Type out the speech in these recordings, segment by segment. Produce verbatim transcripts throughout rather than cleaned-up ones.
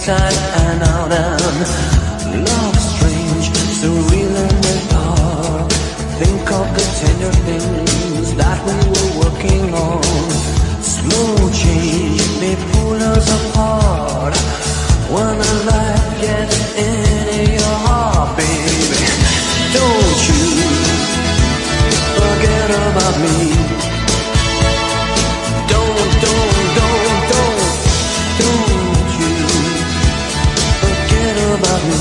inside and out, and love strange, so real and dark. Think of the tender things that we were working on. Slow change may pull us apart. When the light gets into your heart, baby, don't you forget about me. Don't, don't, don't, don't, don't you forget about me.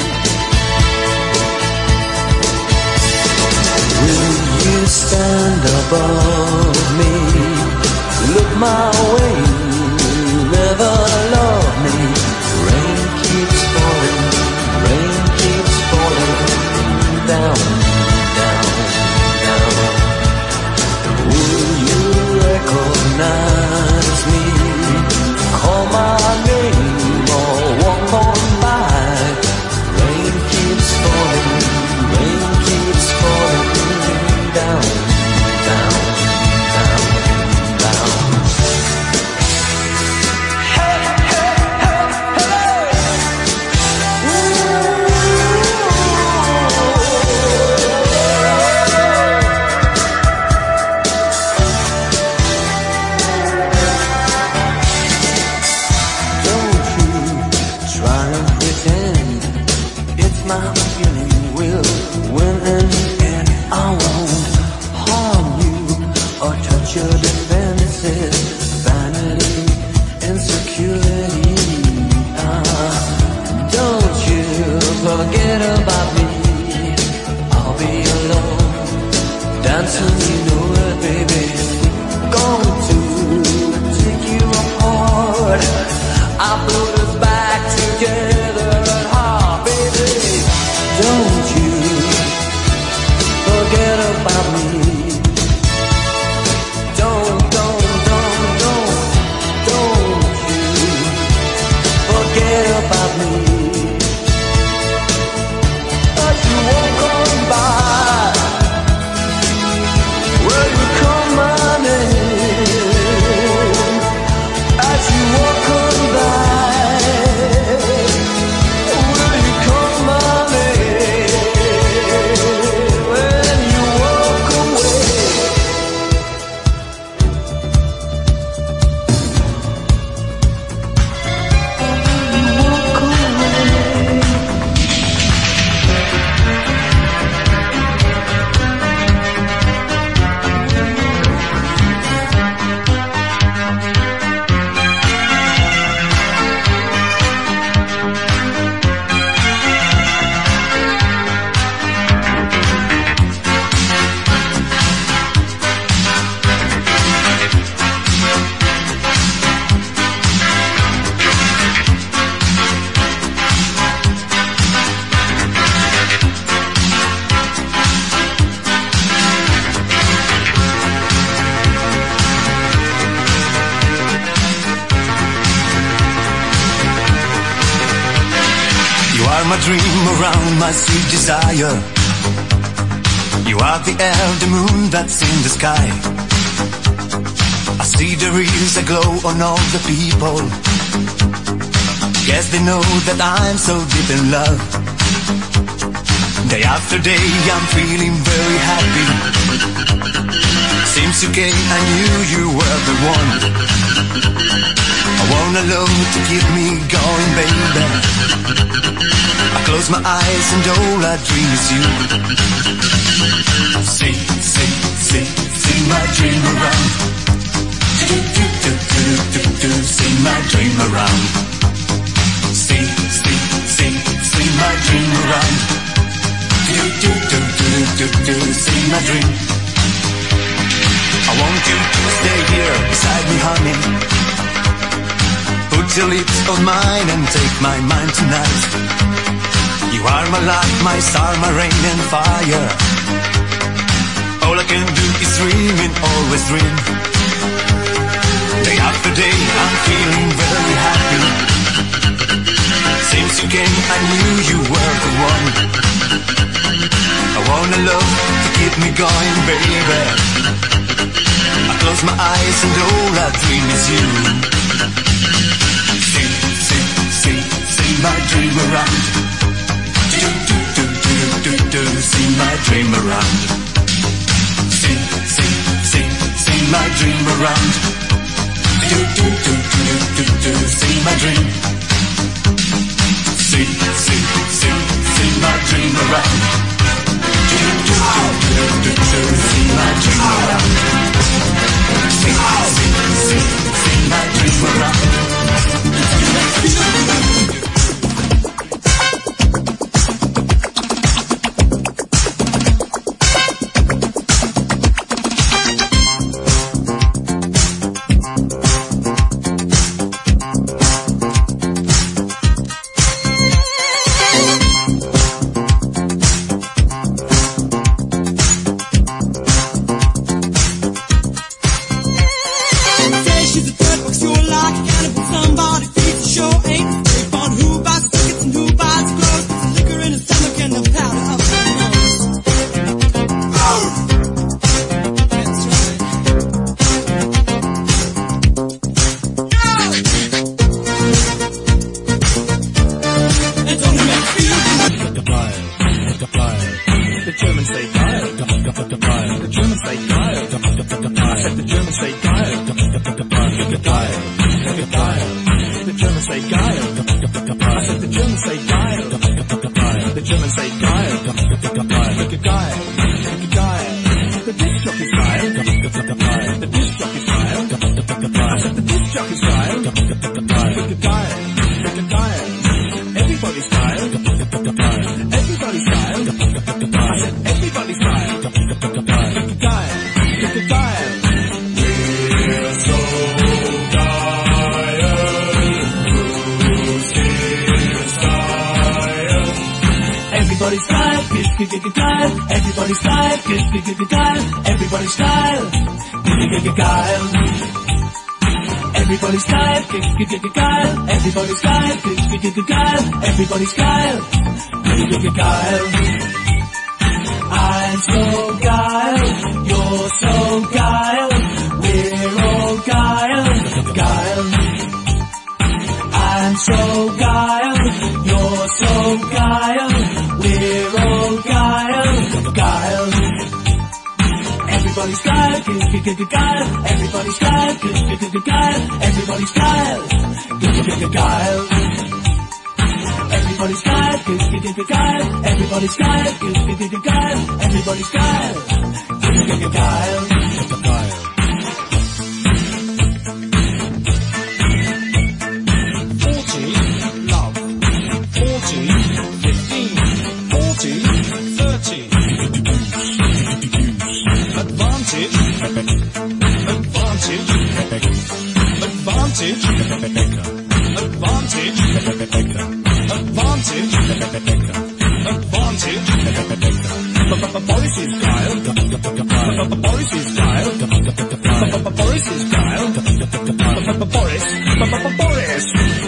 Will you stand above me? Look my way, never love me. Rain keeps falling, rain keeps falling down, down, down. Will you recognize me? Call my name or walk on by. Rain keeps falling, rain keeps falling down, down, down, down. Hey, hey, hey, hey. Don't you try and pretend it's my feeling. Will win in the end. I won't harm you or touch your defenses. Vanity, insecurity. Ah, don't you forget about me. I'll be alone, dancing, you know it, baby. Going to take you apart. I put us back together at heart, baby. Don't you forget about me. Don't, don't, don't, don't, don't you forget about me. As you walk on by, will you call my name? As you walk on by, will you call my name? When you walk away. You are my dream around my sweet desire. You are the air, the moon that's in the sky. I see there is a glow on all the people. Guess they know that I'm so deep in love. Day after day I'm feeling very happy. Since you came I knew you were the one. I want a love to keep me going, baby. I close my eyes and all I dream is you. See, see, see, see my dream around. Do, do, do, do, do, do, see my dream around. See, see, see, see my dream around. Do, do, do, do, do, do, see my dream. I want you to stay here beside me, honey. Put your lips on mine and take my mind tonight. You are my light, my star, my rain and fire. All I can do is dream and always dream. Day after day I'm feeling very happy. Since you came I knew you were the one. I want a love to keep me going, baby. I close my eyes and all I dream is you. See, see, see dream around. See, see, see, see my dream around. Do, do, do, do, do, do, see my dream. See, see, see, see my dream around. Do, do, do, do, do, do, see my dream around. See, see, see, see my dream around. Everybody's geil, geil. I'm so geil, you're so geil, we're all geil, geil. I'm so geil, you're so geil, we're all geil, geil. Everybody's geil, geil, everybody's geil, geil, everybody's geil, geil. Everybody's geil, geil, everybody's geil, geil, everybody's geil, geil. Forty, love. Forty, fifteen. Forty, thirty. Advantage, advantage, advantage, advantage. Advantage, advantage, Boris is geil, Boris is geil, Boris is geil, Boris, Boris.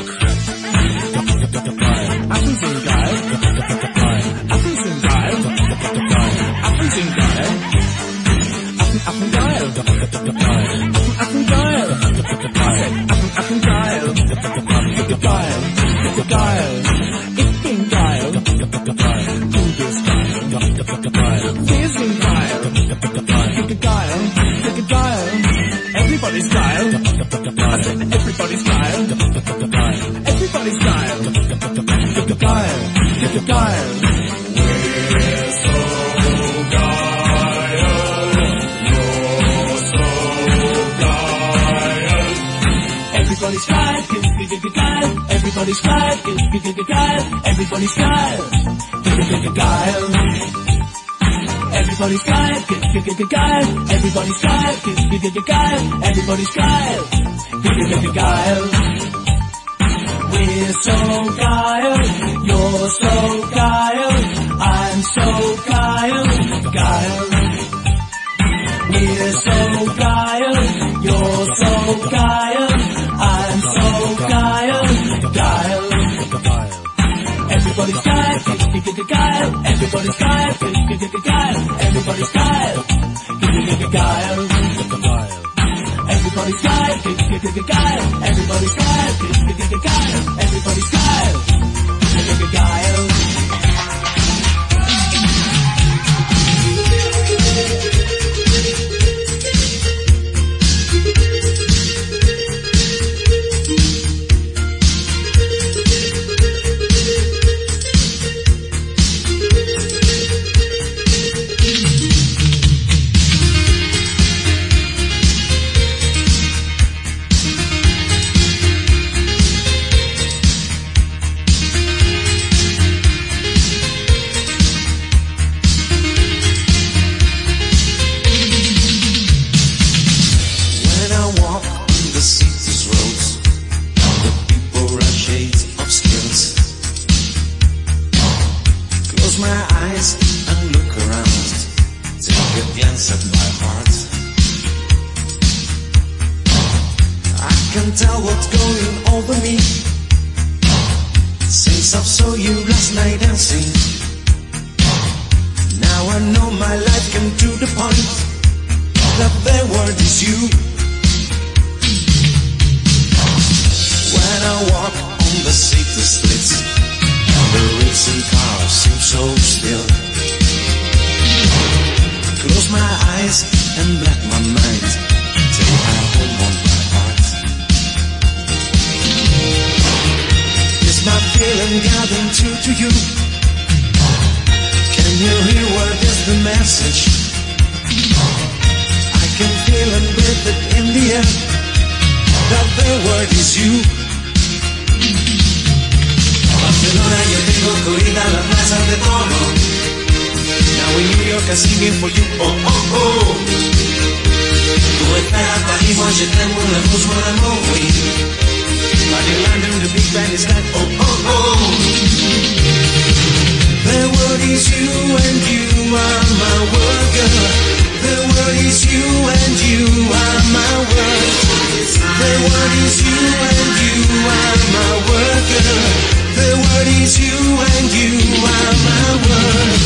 Athens in geil, Athens in geil, Athens in geil, Athens geil, Athens geil, Athens geil, geil, geil. Ich bin geil, du bist geil, wir sind geil, geil, geil. Everybody's geil, everybody's geil, everybody's geil, geil, geil. We're so geil, you're so geil. Everybody's geil, geil, everybody's geil, geil, everybody's geil, geil. Everybody's geil, geil, everybody's geil, geil, everybody's geil, geil. We're so geil, you're so geil, I'm so geil, geil. We're so geil, you're so geil, I'm so geil, geil. Everybody's geil, geil, everybody's geil, geil, everybody's geil, geil. Everybody's geil, geil, everybody's geil, geil, everybody's geil, geil. myself saw you last night dancing. Now I know my life came to the point that the word is you. When I walk on the city streets, the racing cars seem so still. Close my eyes and black my mind, take my home on my heart. Is my feeling gathering true to you? Can you hear what is the message? I can feel and breathe it in the air, that the word is you. Barcelona, yo tengo corrida la plaza de todo. Now in New York I'm singing for you, oh oh oh. Tu estás à Paris, moi je t'aime, mon amour, mon amour, oui. But in London the big band is like, oh oh oh. The word is you and you are my world, girl. The word is you and you are my world. The word is you and you are my world, girl. The word is you and you are my world.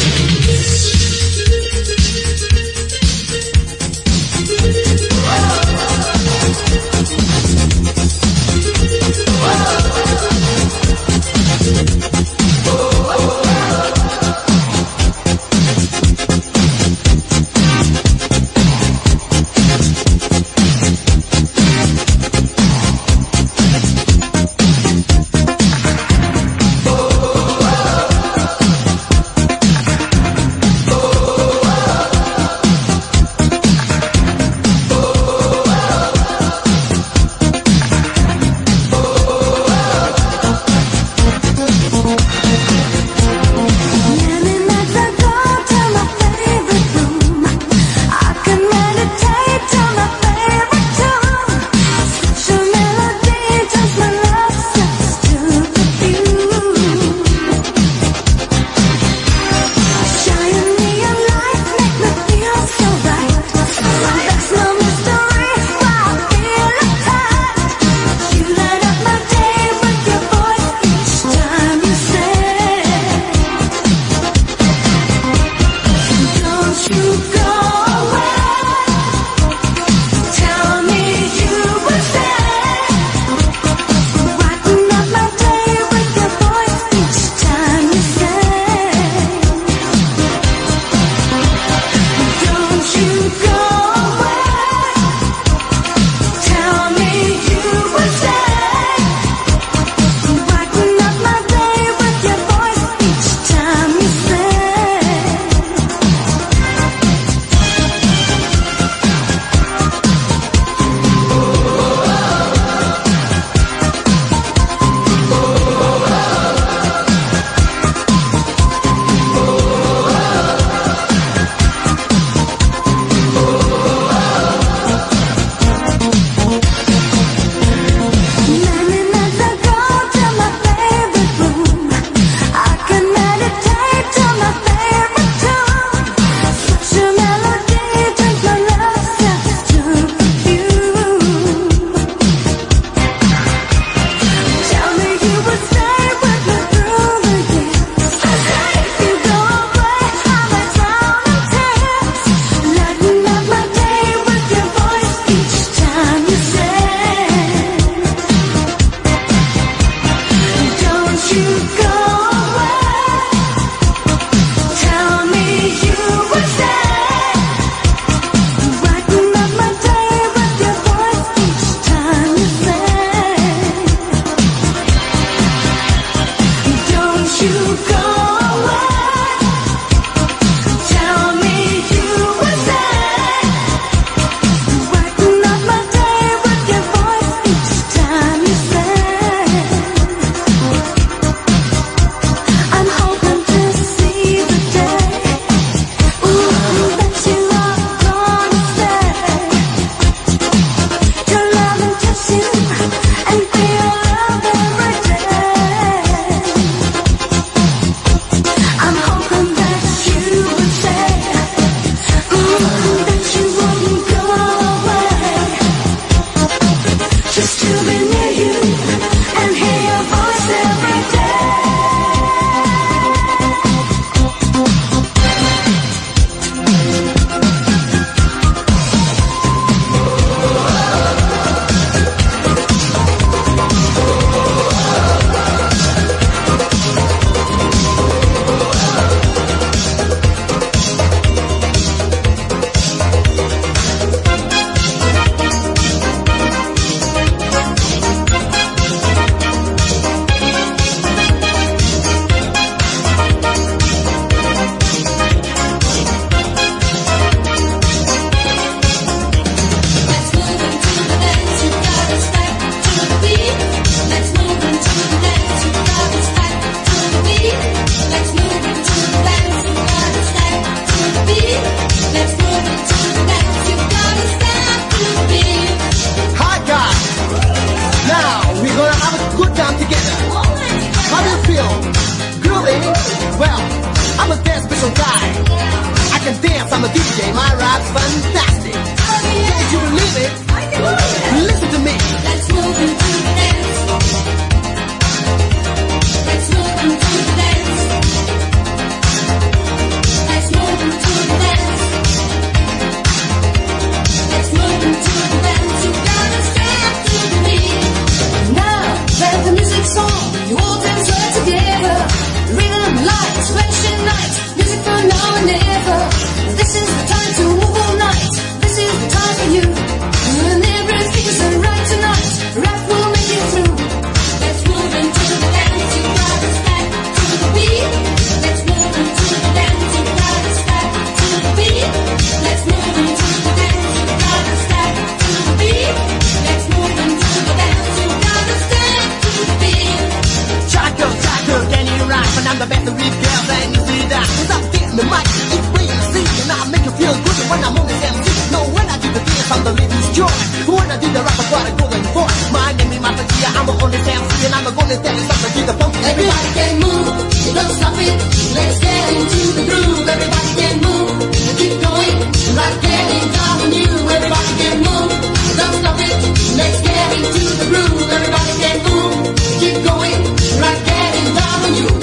on, you all dance well together. Rhythm, lights, flashing nights, music for now and never. This is the time to move all night. This is the time for you. And everything's alright tonight. Rap will make you through. Let's move into the dance, you gotta step to the beat. Let's move into the dance, you gotta step to the beat. Let's move into the dance, you gotta step to the beat. Let's move into the dance, you gotta step to the beat. Chaco, Chaco, can you rock? But I'm the best of these girls, and you see that. Cause I'm getting the mic, it's way to see. And I make you feel good when I'm on this M C. No, when I do the dance, I'm the lady's joy. When I do the rap, I got a golden voice. My name is Mapatia, I'm the only M C. And I'm gonna tell you something to the pump. Everybody can move, don't stop it. Let's get into the groove. Everybody can move, keep going. Like getting down on you. Everybody can move, don't stop it. Let's get into the groove. Everybody can move, keep going. Like getting down on you.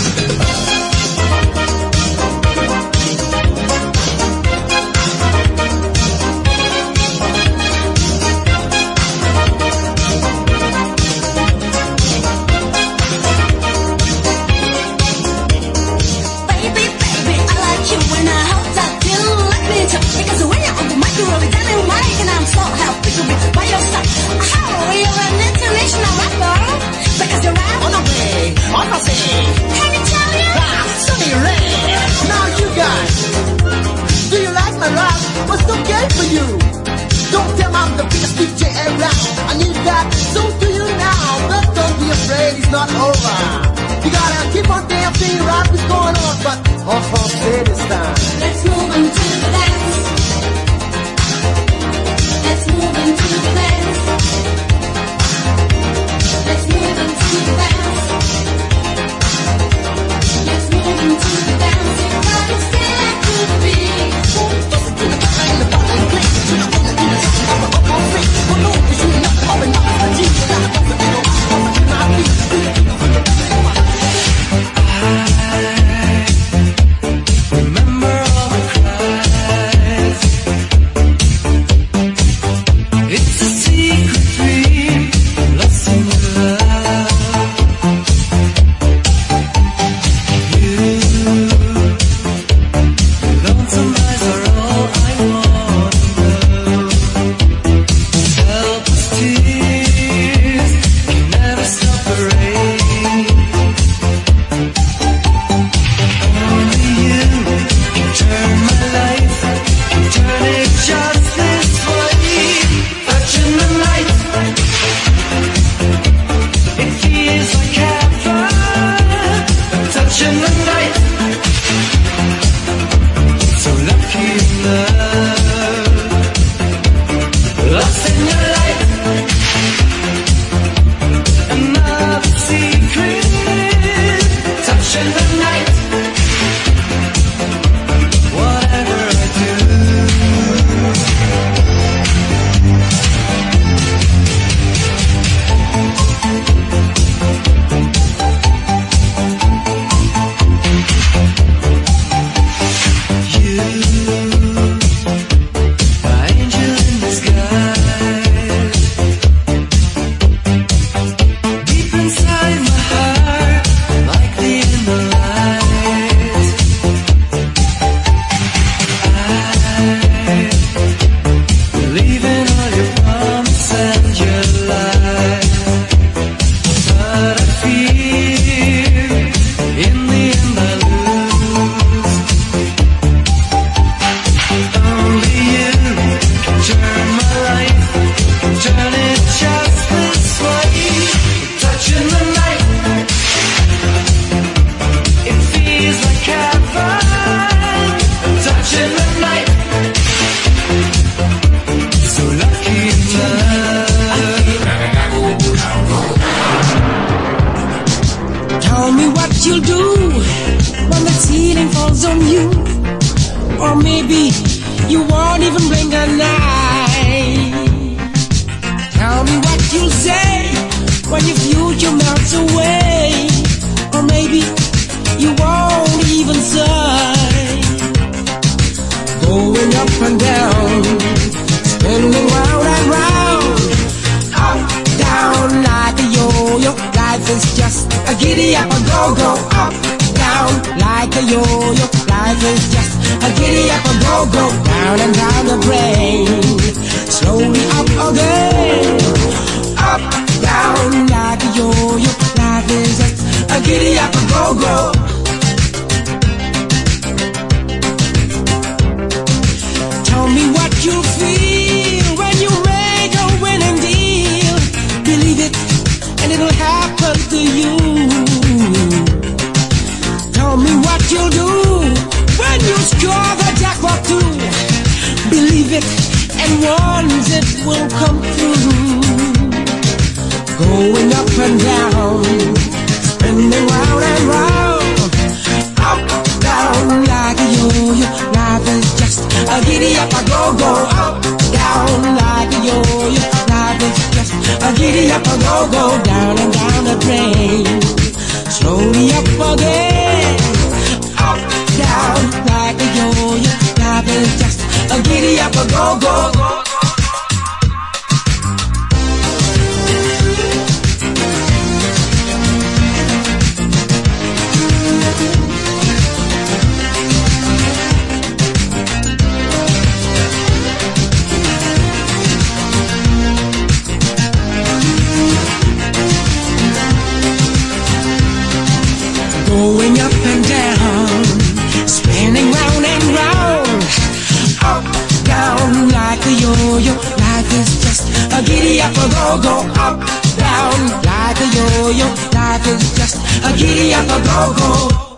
Because when you're on the mic, you're really dynamite, and I'm so happy to be by your side. How you're an international rapper? Because you're rap On the way, on the scene. Can you tell you? Ah, Sunny Ray. Now you guys, do you like my rap? What's okay for you? Don't tell me I'm the biggest D J around. I need that, so do you now. But don't be afraid, it's not over. You gotta keep on dancing, rap is going on, but oh, oh, say this time. Let's move into the dance. Let's move into the dance. Let's move into the dance. Let's move into the dance. You gotta step to the beat. To the back and the bottom and click. To the other, to the second, I'm up on three. Oh no, it's you not up and up and G. You gotta bump it, you know, bump it in my beat. Remember all the cries. It's a secret dream, lost in the love. You, lonesome eyes are all I want to know. Helpless tears can never stop the rain. Only you can turn my life, can turn it just this way. Touching the night, it feels like heaven. Touching the night, so lucky in love. Lost in your life, another secret. Touching the night. Whatever I do, you, my angel in disguise, deep inside my heart, like the inner light. Believe in all your promise and your lies, but I fear in the end I lose. Only you can turn my life, can turn it just this way. Touching the night, it feels like heaven. Touching the night, so lucky in love. Tell me what you'll do when the ceiling falls on you. Or maybe you won't even blink an eye. Tell me what you'll say when your future melts away. Or maybe you won't even sigh. Going up and down, spinning round and round, up, down like a yo-yo. Life is just a giddy up, a go-go, up, down, like a yo-yo. Life is just a giddy up, a go-go, down and down the drain. Slowly up again, up, down, like a yo-yo. Life is just a giddy up, a go-go. Tell me what you feel when you make a winning deal. Believe it, and it'll happen to you. Tell me what you'll do when you score the jackpot too. Believe it, and once it will come through. Going up and down, spinning round and round, up, down like a yo-yo. Life is just a giddy up, a go-go, up, down like a yo-yo. Life is just a giddy up, a go-go, down and down the drain. Slowly up again, up, down like a yo-yo. Life is just a giddy up, a go-go. Going up and down, spinning round and round, up, down like a yo-yo. Life is just a giddy up, a go-go, up, down like a yo-yo. Life is just a giddy up, a go-go.